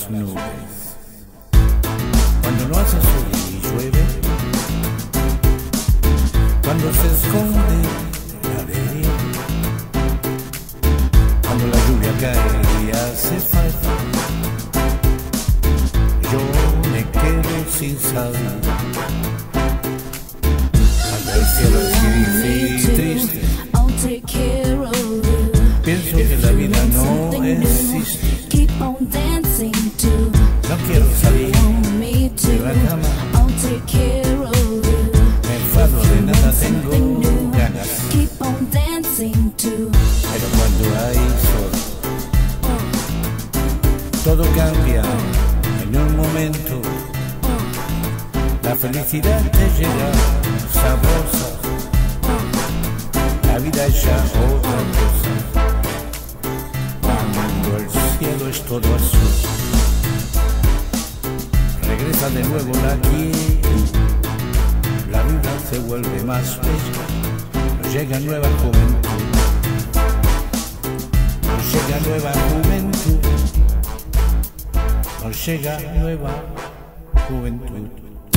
las nubes. Cuando no hace sol y llueve, cuando se esconde la alegria, cuando la lluvia cae y hace falta, yo me quedo sin salida. Cuando el cielo es gris y triste, pienso que la vida no existe. No quiero salir de la cama, me enfado, de nada tengo ganas. Pero cuando hay sol, todo cambia en un momento. La felicidad te llega sabrosa, la vida es ya otra cosa. Cuando el cielo es todo azul, regresa de nuevo la quietud, la vida se vuelve más bella, nos llega nueva juventud, nos llega nueva juventud, nos llega nueva juventud.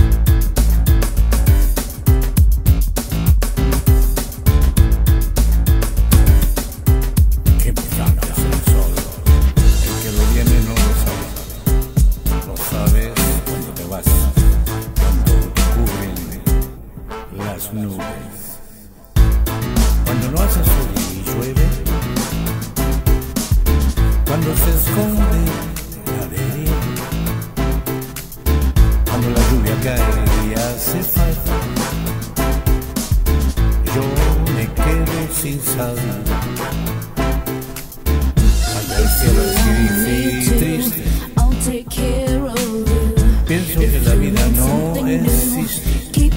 Qué importante es el sol, el que lo viene no lo sabe, lo sabes cuando te vas, cuando te cubren las nubes. Cuando no hace sol y llueve, cuando se esconde la alegria, cuando la lluvia cae y hace falta, yo me quedo sin salida. Cuando el cielo es gris y triste, pienso que la vida no existe.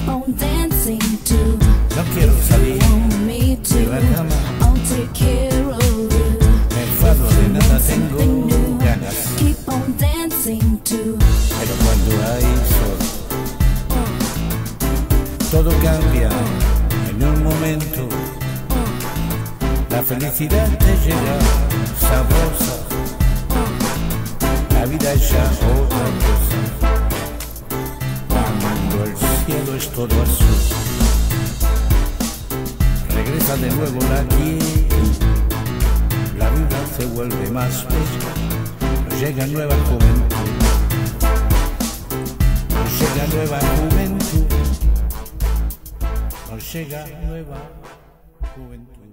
No quiero salir de la cama, me enfado, de nada tengo ganas. Pero cuando hay sol, todo cambia en un momento. La felicidad te llega sabrosa, la vida es ya otra cosa. Cuando el cielo es todo azul, regresa de nuevo la quietud, la vida se vuelve más bella, nos llega nueva juventud, nos llega nueva juventud, nos llega nueva juventud.